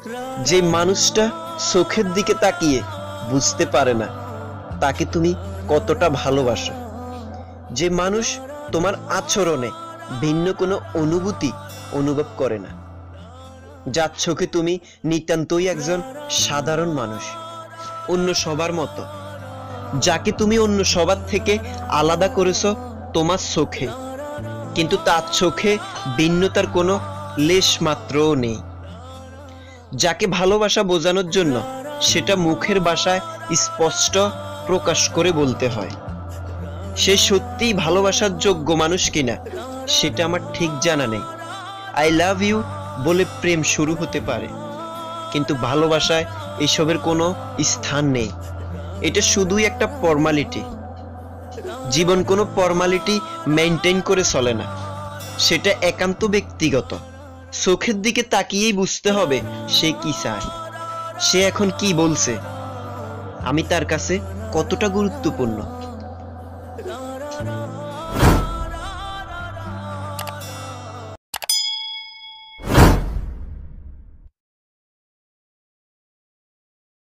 যে মানুষটা চোখের দিকে তাকিয়ে বুঝতে পারে না তাকে তুমি কতটা ভালোবাসো, যে মানুষ তোমার আচরণে ভিন্ন কোনো অনুভূতি অনুভব করে না, যার চোখে তুমি নিতান্তই একজন সাধারণ মানুষ, অন্য সবার মতো, যাকে তুমি অন্য সবার থেকে আলাদা করেছো তোমার চোখে, কিন্তু তার চোখে ভিন্নতার কোনো লেশ মাত্রও নেই, যাকে ভালোবাসা বোঝানোর জন্য সেটা মুখের ভাষায় স্পষ্ট প্রকাশ করে বলতে হয়। সে সত্যিই ভালোবাসার যোগ্য মানুষ কিনা সেটা আমার ঠিক জানা নেই। আই লাভ ইউ বলে প্রেম শুরু হতে পারে, কিন্তু ভালোবাসায় এসবের কোনো স্থান নেই। এটা শুধুই একটা ফর্মালিটি। জীবন কোনো ফর্মালিটি মেনটেন করে চলে না, সেটা একান্ত ব্যক্তিগত। চোখের দিকে তাকিয়েই বুঝতে হবে সে কি চায়, সে এখন কি বলছে, আমি তার কাছে কতটা গুরুত্বপূর্ণ।